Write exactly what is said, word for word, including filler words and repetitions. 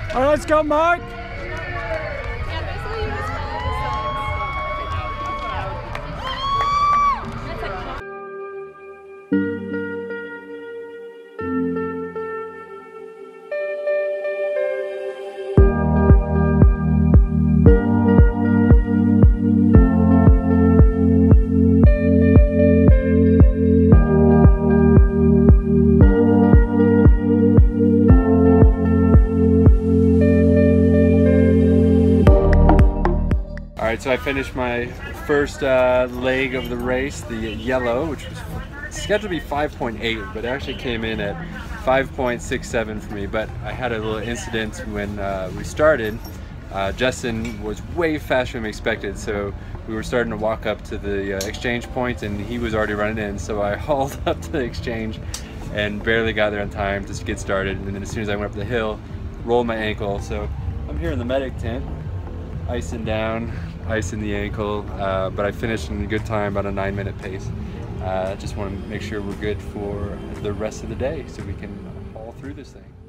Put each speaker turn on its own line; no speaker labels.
All right, let's go, Mark. Alright, so I finished my first uh, leg of the race, the yellow, which was scheduled to be five point eight, but it actually came in at five point six seven for me. But I had a little incident when uh, we started. Uh, Justin was way faster than we expected, so we were starting to walk up to the uh, exchange point and he was already running in, so I hauled up to the exchange and barely got there on time to get started. And then as soon as I went up the hill, rolled my ankle. So I'm here in the medic tent, icing down, ice in the ankle, uh, but I finished in a good time, about a nine minute pace. Uh, just want to make sure we're good for the rest of the day so we can haul through this thing.